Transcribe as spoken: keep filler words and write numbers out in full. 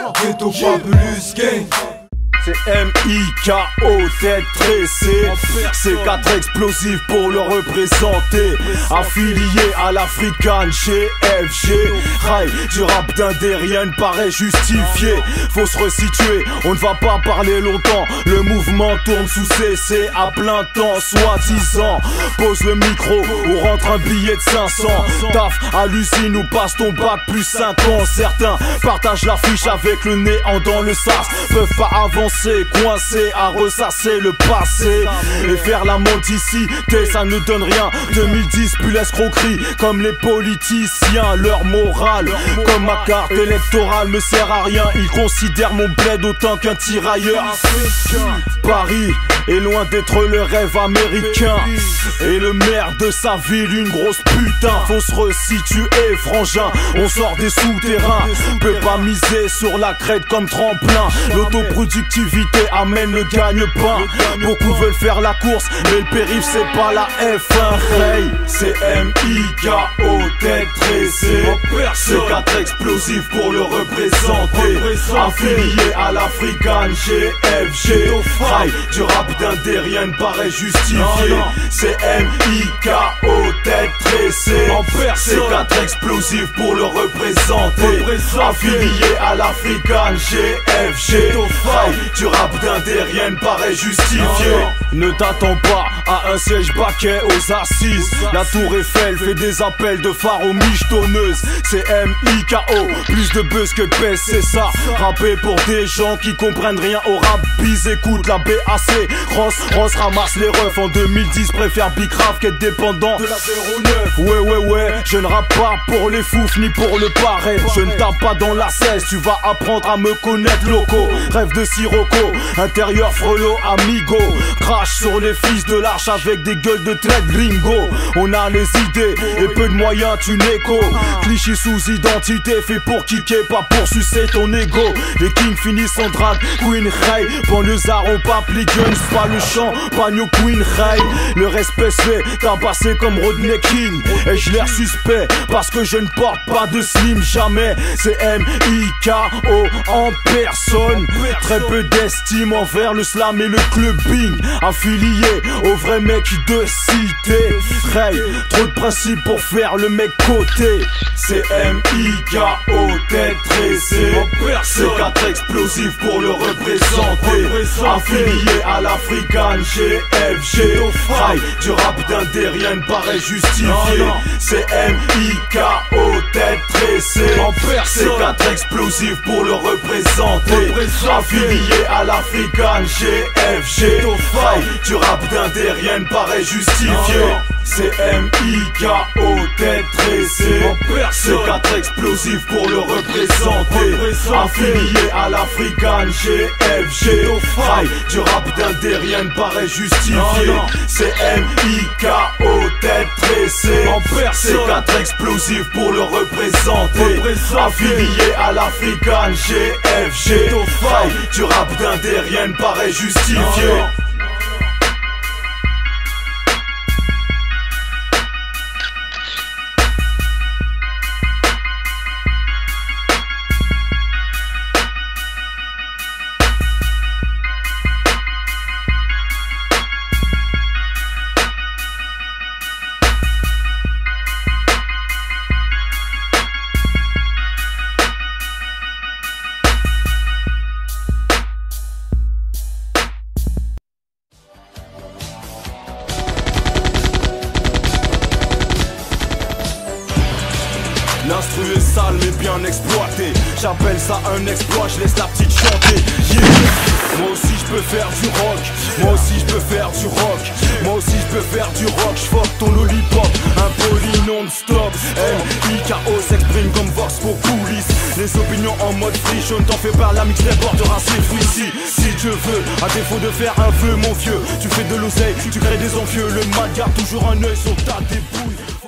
Ghetto Fabulous Gang. C'est M I K O, tête tressée. C'est quatre explosifs pour le représenter. Affilié à l'African G F G. Rail du rap d'indé, rien ne paraît justifié. Faut se resituer, on ne va pas parler longtemps. Le mouvement tourne sous C C à plein temps, soi-disant. Pose le micro ou rentre un billet de cinq cents. Taf, hallucine ou passe ton bac plus cinq ans. Certains partagent l'affiche avec le néant dans le sas. Peuvent pas avancer, coincé à ressasser le passé et faire la mendicité, ça ne donne rien. Deux mille dix plus l'escroquerie comme les politiciens. Leur morale comme ma carte électorale me sert à rien. Ils considèrent mon bled autant qu'un tirailleur. Paris est loin d'être le rêve américain et le maire de sa ville une grosse putain. Faut se resituer, frangin, on sort des souterrains. Peut pas miser sur la crête comme tremplin. L'autoproductivité amène le gagne-pain. Beaucoup veulent faire la course, mais le périph' c'est pas la F un. Hey, c'est M I K O, tête tressée. C'est quatre explosifs pour le représenter. Affilié à l'African G F G. Rail du rap d'indé, rien ne paraît justifié. C'est M I K O, tête tressée. C'est quatre explosifs pour le représenter. Affilié à l'African G F G. Rail du rap d'indé, rien ne paraît justifié. Ne t'attends pas à un siège baquet aux assises. La tour Eiffel fait des appels de phare aux michetonneuses. C'est M I K O, plus de buzz que de pèse, c'est ça. Rapper pour des gens qui comprennent rien au rap. Biz écoute la B A C. Ross, Ross ramasse les refs. En deux mille dix préfère Big Raf qu'être dépendant de la zéro neuf. Ouais ouais ouais, je ne rappe pas pour les foufs ni pour le pareil. Je ne tape pas dans la cesse, tu vas apprendre à me connaître loco. Rêve de Sirocco, intérieur frelot amigo. Crash sur les fils de l'arche avec des gueules de traite gringo. On a les idées et peu de moyens, tu n'écho. Cliché sous identité, fait pour kicker, pas pour sucer ton ego. Les kings finissent en drag, Queen Ray. Banlieusard au pape, les guns, pas le chant, Pagno Queen Ray. Le respect se fait tabasser comme Rodney King. Et je l'air suspect parce que je ne porte pas de slim jamais. C'est M I K O en personne. Très peu d'estime envers le slam et le clubbing. Affilié aux vrais mecs de cité. Ray, trop de principes pour faire le mec côté. C'est M I K O, tête tressée. C'est quatre explosifs pour le représenter. Affilié à l'African G F G. Ray, du rap d'indé, rien ne paraît justifié. C'est M I K O, tête tressée. C'est quatre explosifs pour le représenter. Affilié à l'African G F G. Ray, du rap d'indé, rien ne paraît justifié. C'est M I K O, tête tressée. C'est quatre explosifs pour le représenter. Affilié à l'African G F G. Ray, du rap d'indé, rien ne paraît justifié. C'est M I K O, tête tressée. C'est quatre explosifs pour le représenter. Affilié à l'African G F G. Ray, du rap d'indé, rien ne paraît justifié. L'instru est sale mais bien exploité. J'appelle ça un exploit, je laisse la petite chanter. Yeah. Moi aussi je peux faire du rock. Moi aussi je peux faire du rock. Moi aussi je peux faire du rock. J'fuck ton lollipop, impoli non-stop. M I K O s'exprime comme Vox pour coulisses. Les opinions en mode free, je ne t'en fais pas, la mixtape portera ses fruits. Si, si Dieu veut, à défaut de faire un vœu mon vieux, tu fais de l'oseille, tu crées des envieux. Le mal garde toujours un œil sur ta débouille.